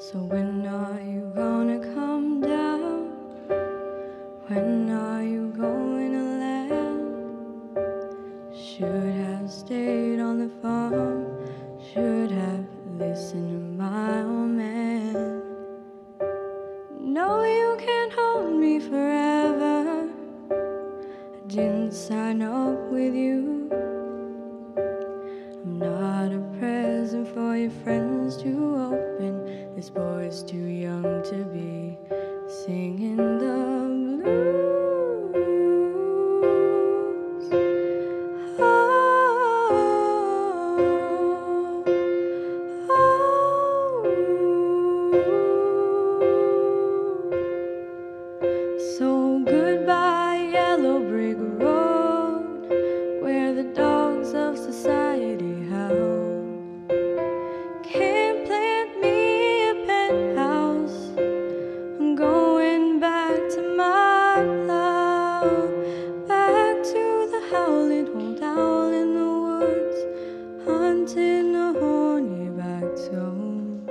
So when are you gonna come down? When are you going to land? Should have stayed on the farm, should have listened to my old man. No, you can't hold me forever, I didn't sign up with you. I'm not a present for your friends to open. This boy's too young to be singing the blues. Oh, oh. So goodbye, yellow brick road, where the dogs of society howl. Can't plant me a penthouse, I'm going back to my plow, back to the howling old owl in the woods, hunting a horny back-tone.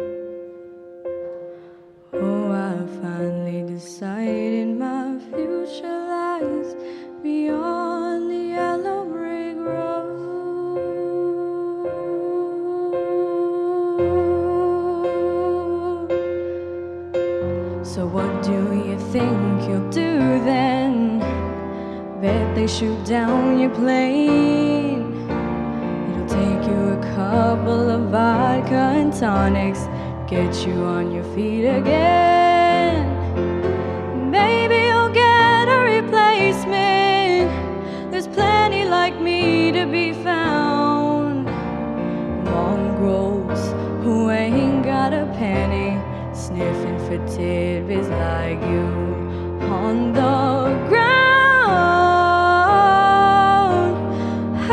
Oh, I finally decided my future lies beyond the yellow brick road. So what do you think you'll do then? Bet they shoot down your plane. It'll take you a couple of vodka and tonics, get you on your feet again. Maybe you'll get a replacement, there's plenty like me to be found. Mongrels who ain't got a penny, sniffing for tidbits like you on the ground. Oh,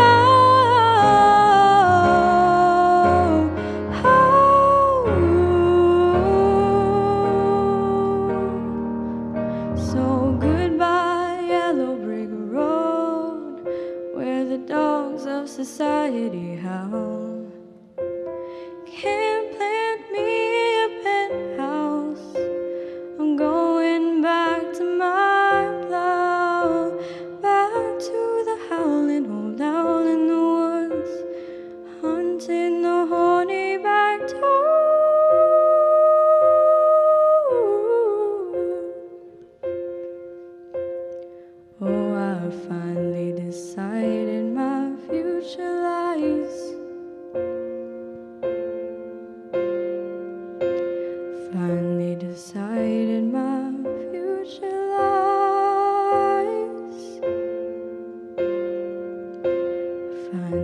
oh. So goodbye, yellow brick road, where the dogs of society howl. Can't plant me a penthouse, I'm going back to my plow, back to the howling old owl in the woods, hunting the horny back-tone. Oh, I finally decided my future lies. Finally decided my future lies. Finally